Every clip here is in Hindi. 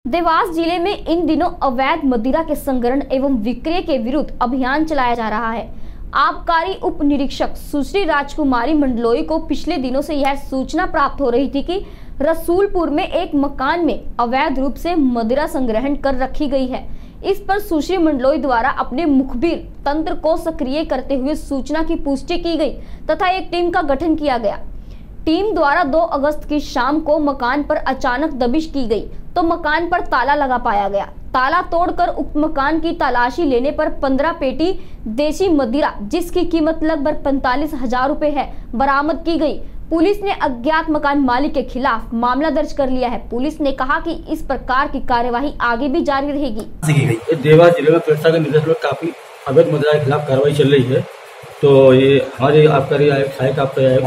देवास जिले में इन दिनों अवैध मदिरा के संग्रहण एवं विक्रय के विरुद्ध अभियान चलाया जा रहा है। आबकारी उप निरीक्षक सुश्री राजकुमारी मंडलोई को पिछले दिनों से यह सूचना प्राप्त हो रही थी कि रसूलपुर में एक मकान में अवैध रूप से मदिरा संग्रहण कर रखी गई है। इस पर सुश्री मंडलोई द्वारा अपने मुखबिर तंत्र को सक्रिय करते हुए सूचना की पुष्टि की गई तथा एक टीम का गठन किया गया। टीम द्वारा 2 अगस्त की शाम को मकान पर अचानक दबिश की गई तो मकान पर ताला लगा पाया गया। ताला तोड़कर उप मकान की तलाशी लेने पर 15 पेटी देसी मदिरा जिसकी कीमत लगभग 45,000 रुपए है बरामद की गई। पुलिस ने अज्ञात मकान मालिक के खिलाफ मामला दर्ज कर लिया है। पुलिस ने कहा कि इस प्रकार की कार्यवाही आगे भी जारी रहेगी। देवास जिले में पेशा के निर्देश में काफी अवैध मदिरा के खिलाफ कार्रवाई चल रही है। तो ये हमारे आबकारी सहायक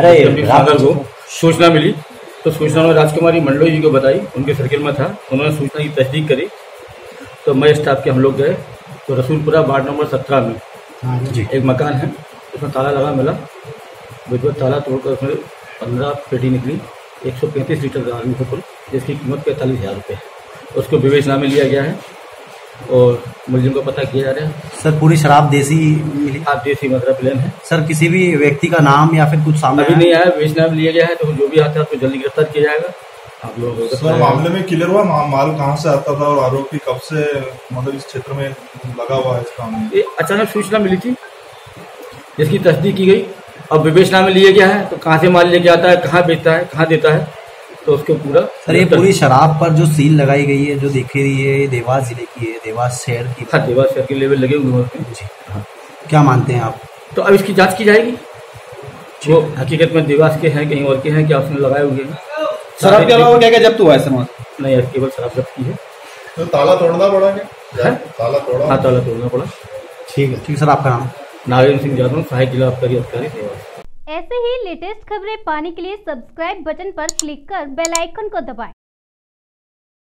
को सूचना मिली तो सूचना उन्होंने राजकुमारी मंडलोई जी को बताई। उनके सर्किल में था, उन्होंने सूचना की तस्दीक करी तो मैं स्टाफ के हम लोग गए तो रसूलपुरा वार्ड नंबर 17 में एक मकान है, उसमें ताला लगा मिला। विधिवत ताला तोड़कर उसमें 15 पेटी निकली 135 लीटर दारू कुल, जिसकी कीमत 45,000 रुपये है। उसको विवेचना में लिया गया है और मुलजिम को पता किया जा रहा है। सर पूरी शराब देसी मिली? आप देसी मदिरा प्लेन है। सर किसी भी व्यक्ति का नाम या फिर कुछ सामने अभी नहीं आया, विवेचना में लिया गया है तो जो भी आता है उसको जल्दी गिरफ्तार किया जाएगा। आप लोग सर मामले में क्लियर हुआ माल कहाँ से आता था और आरोपी कब से मतलब इस क्षेत्र में लगा हुआ है? इस काम में ये अचानक सूचना मिली थी जिसकी तस्दीक की गई। अब विवेचना में लिया गया है तो कहाँ से माल लेके आता है, कहाँ बेचता है, कहाँ देता है, तो उसको पूरा। सर ये पूरी शराब पर जो सील लगाई गई है जो दिखी रही है, देवास जिले की है, देवास शहर की? हाँ, देवास शहर के लेवल लगे हुए हैं जी। हाँ, क्या मानते हैं आप? तो अब इसकी जांच की जाएगी, वो हकीकत में देवास के हैं कहीं और के हैं, क्या उसने लगाए हुए हैं। शराब के अलावा क्या क्या जब्त हुआ है सर? नहीं, केवल शराब जब्त की है। तो ताला तोड़ना पड़ा क्या? ताला तोड़ा? हाँ, ताला तोड़ना पड़ा। ठीक है, ठीक सर। आपका नाम? नारायण सिंह यादव, सहायक जिला आबकारी अधिकारी देवास। ऐसे ही लेटेस्ट खबरें पाने के लिए सब्सक्राइब बटन पर क्लिक कर बेल आइकन को दबाएं।